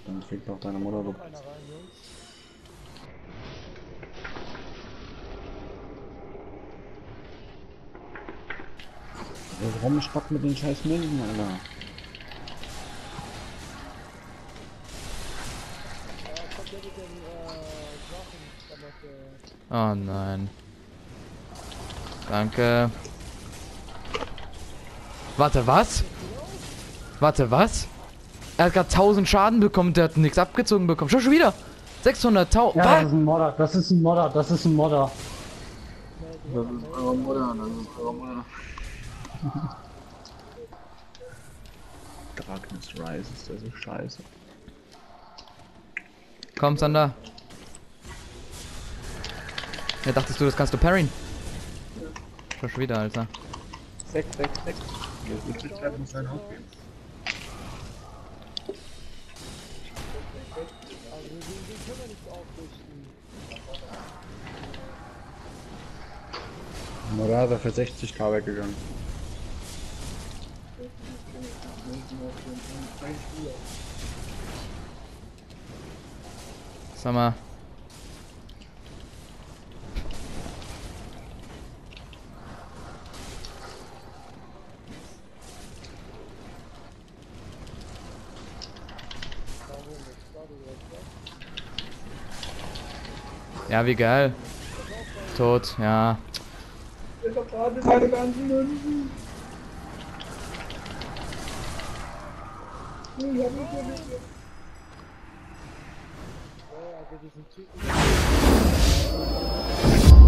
Dann fliegt auch deine Mutter. Noch einer rein, Jungs. Warum stoppt mit den scheiß Milben, Alter? Kommt der mit den Drachenklamotte. Oh nein. Danke. Warte, was? Warte, was? Er hat gerade 1000 Schaden bekommen, der hat nichts abgezogen bekommen. Schon wieder! 600.000. Ja, das ist ein Modder, das ist ein Modder, das ist ein Modder. Das ist eure Mutter, das ist eure Mutter. Darkness Rises, das ist scheiße. Komm, Sander. Ja, dachtest du, das kannst du parryen? Schon wieder, Alter. 6, 6, 6. Die Möglichkeit muss ein Haus geben. Also den können wir nicht aufrichten. Morada für 60k weggegangen. Sag mal. Ja, wie geil. Tot, ja. Ich hab gerade meine ganzen Münzen. Ich hab nicht mehr. Also diesen Typen.